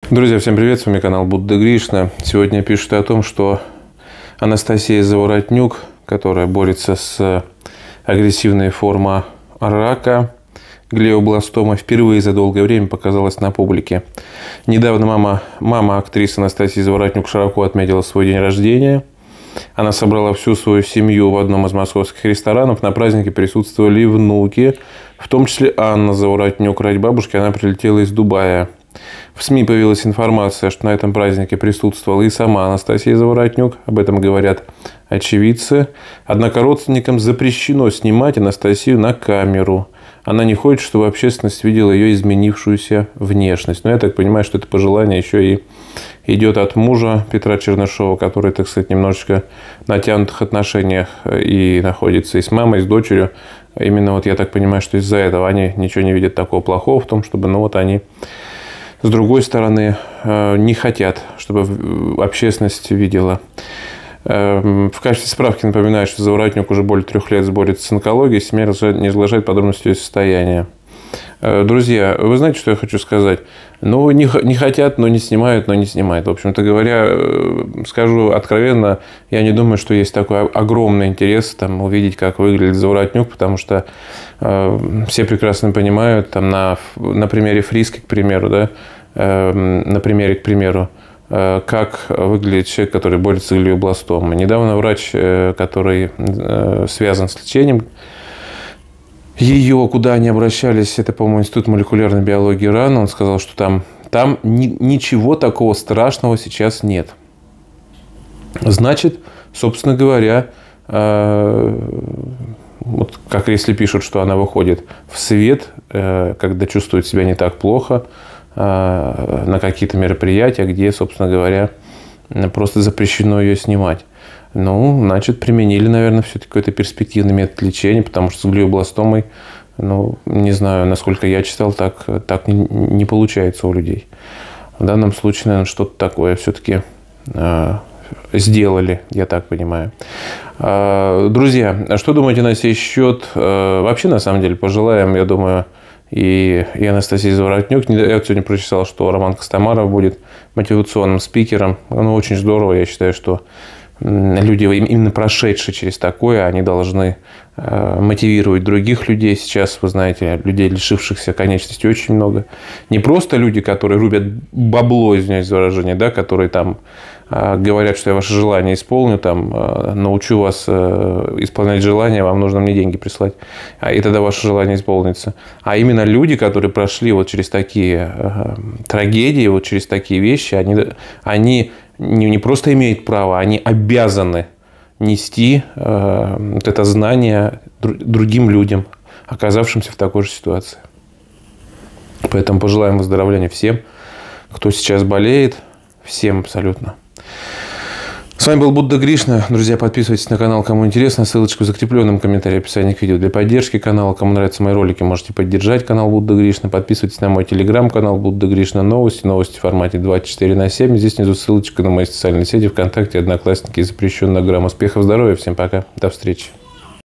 Друзья, всем привет, с вами канал Будда Гришна. Сегодня пишут о том, что Анастасия Заворотнюк, которая борется с агрессивной формой рака, глиобластома, впервые за долгое время показалась на публике. Недавно мама актрисы Анастасии Заворотнюк широко отметила свой день рождения. Она собрала всю свою семью в одном из московских ресторанов. На празднике присутствовали и внуки, в том числе Анна Заворотнюк. Ради бабушки она прилетела из Дубая. В СМИ появилась информация, что на этом празднике присутствовала и сама Анастасия Заворотнюк. Об этом говорят очевидцы. Однако родственникам запрещено снимать Анастасию на камеру. Она не хочет, чтобы общественность видела ее изменившуюся внешность. Но я так понимаю, что это пожелание еще и идет от мужа Петра Чернышова, который, так сказать, немножечко в натянутых отношениях и находится и с мамой, и с дочерью. Именно вот я так понимаю, что из-за этого они ничего не видят такого плохого в том, чтобы, они... С другой стороны, не хотят, чтобы общественность видела. В качестве справки напоминаю, что Заворотнюк уже более 3 лет борется с онкологией, семья не разглашает подробности ее состояния. Друзья, вы знаете, что я хочу сказать? Не хотят, но не снимают, но не снимают. В общем-то говоря, скажу откровенно, я не думаю, что есть такой огромный интерес увидеть, как выглядит Заворотнюк, потому что все прекрасно понимают, на примере Фриски, к примеру, как выглядит человек, который борется с глиобластомой. Недавно врач, который связан с лечением ее, куда они обращались, это, по-моему, Институт молекулярной биологии РАН, он сказал, что там ничего такого страшного сейчас нет. Значит, собственно говоря, вот как если пишут, что она выходит в свет, когда чувствует себя не так плохо, на какие-то мероприятия, где, собственно говоря, просто запрещено ее снимать. Значит, применили, наверное, все-таки какой-то перспективный метод лечения, потому что с глиобластомой, не знаю, насколько я читал, так не получается у людей. В данном случае, наверное, что-то такое все-таки сделали, я так понимаю. Друзья, что думаете на сей счет? Вообще, на самом деле, пожелаем, я думаю, и Анастасии Заворотнюк. Я сегодня прочитал, что Роман Костомаров будет мотивационным спикером. Очень здорово. Я считаю, что люди, именно прошедшие через такое, они должны мотивировать других людей. Сейчас, вы знаете, людей, лишившихся конечностей, очень много. Не просто люди, которые рубят бабло, извиняюсь за выражение, которые говорят, что я ваше желание исполню, научу вас исполнять желание, вам нужно мне деньги прислать, и тогда ваше желание исполнится. А именно люди, которые прошли через такие трагедии, через такие вещи, они не просто имеют право, они обязаны нести это знание другим людям, оказавшимся в такой же ситуации. Поэтому пожелаем выздоровления всем, кто сейчас болеет, всем абсолютно. С вами был Будда Гришна. Друзья, подписывайтесь на канал, кому интересно. Ссылочку в закрепленном комментарии в описании к видео для поддержки канала. Кому нравятся мои ролики, можете поддержать канал Будда Гришна. Подписывайтесь на мой телеграм-канал Будда Гришна. Новости в формате 24/7. Здесь внизу ссылочка на мои социальные сети, ВКонтакте, Одноклассники и запрещенная грамм. Успехов, здоровья, всем пока, до встречи.